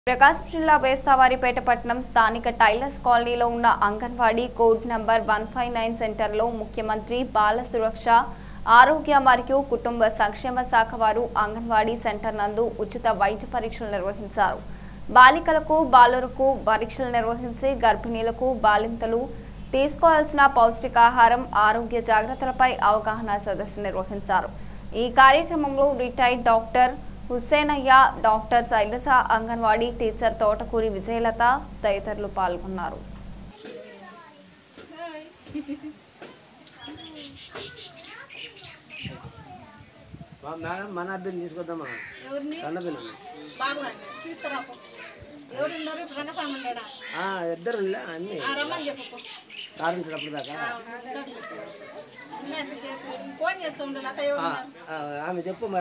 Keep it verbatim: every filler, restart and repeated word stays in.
ప్రకాశం జిల్లా వేస్తావారిపేట పట్టణం స్థానిక టైలర్స్ కాలనీలో ఉన్న anganwadi code number one five nine సెంటర్లో ముఖ్యమంత్రి బాల సురక్ష ఆరోగ్య మరియు కుటుంబ సంక్షేమ శాఖ వారు అంగన్వాడీ సెంటర్ నందు ఉచిత వైద్య పరీక్షలు నిర్వహించారు. బాలికలకు బాలురకు పరీక్షలు నిర్వహించి గర్భిణీలకు బాలింతలు తీసుకోవాల్సిన పౌష్టికాహారం ఆరోగ్య జాగ్రత్తలపై అవగాహన సదస్సు నిర్వహించారు. ఈ కార్యక్రమంలో retired doctor Hussenaiah, doctor Sailaja, anganwadi teacher Thotakuri Vijayalatha తదితరులు పాల్గొన్నారు. ఆమె చెప్పు.